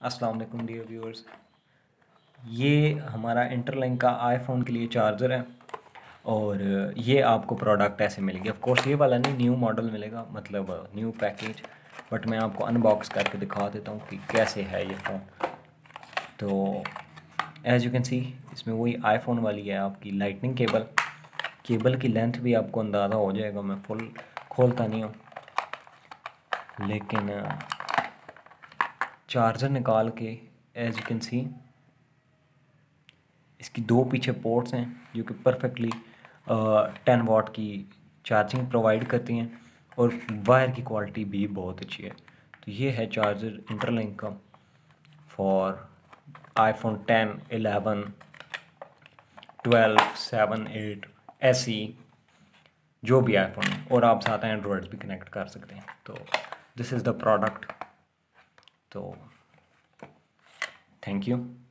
अस्सलाम वालेकुम dear viewers. ये हमारा इंटरलिंक का आईफोन के लिए चार्जर है और ये आपको प्रोडक्ट ऐसे मिलेगी। ऑफ कोर्स ये वाला नहीं, न्यू मॉडल मिलेगा, मतलब न्यू पैकेज। बट मैं आपको अनबॉक्स करके दिखा देता हूँ कि कैसे है ये फ़ोन। तो एज़ यू कैन सी इसमें वही आईफोन वाली है आपकी लाइटनिंग केबल की लेंथ भी आपको अंदाज़ा हो जाएगा। मैं फुल खोलता नहीं हूँ, लेकिन चार्जर निकाल के एज़ यू कैन सी इसकी दो पीछे पोर्ट्स हैं जो कि परफेक्टली 10 वाट की चार्जिंग प्रोवाइड करती हैं और वायर की क्वालिटी भी बहुत अच्छी है। तो ये है चार्जर इंटरलिंक का फॉर आईफोन 10, 11, 12, 7, 8 SE, जो भी आईफोन, और आप साथ एंड्रॉयड भी कनेक्ट कर सकते हैं। तो दिस इज़ द प्रोडक्ट। तो थैंक यू।